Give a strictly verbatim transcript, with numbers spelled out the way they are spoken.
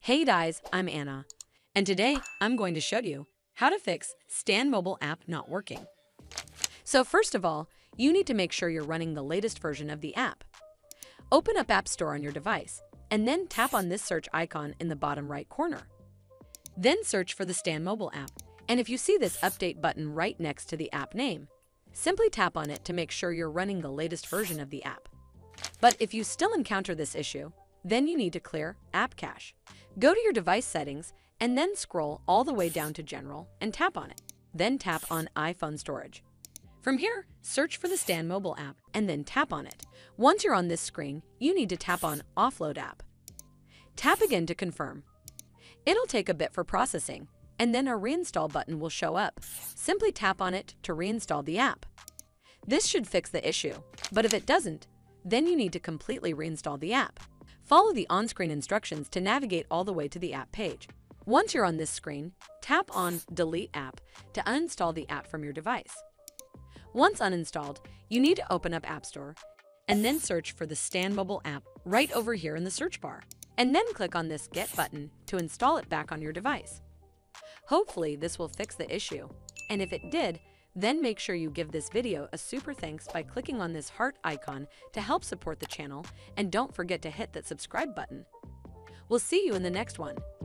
Hey guys, I'm Anna, and today I'm going to show you how to fix Stan mobile app not working. So first of all, you need to make sure you're running the latest version of the app. Open up App Store on your device, and then tap on this search icon in the bottom right corner. Then search for the Stan mobile app, and if you see this update button right next to the app name, simply tap on it to make sure you're running the latest version of the app. But if you still encounter this issue, then you need to clear App Cache. Go to your device settings and then scroll all the way down to General and tap on it. Then tap on iPhone Storage. From here, search for the Stan mobile app and then tap on it. Once you're on this screen, you need to tap on Offload App. Tap again to confirm. It'll take a bit for processing, and then a Reinstall button will show up. Simply tap on it to reinstall the app. This should fix the issue, but if it doesn't, then you need to completely reinstall the app. Follow the on-screen instructions to navigate all the way to the app page. Once you're on this screen, tap on Delete App to uninstall the app from your device. Once uninstalled, you need to open up App Store and then search for the Stan mobile app right over here in the search bar, and then click on this Get button to install it back on your device. Hopefully this will fix the issue, and if it did, then make sure you give this video a super thanks by clicking on this heart icon to help support the channel, and don't forget to hit that subscribe button. We'll see you in the next one.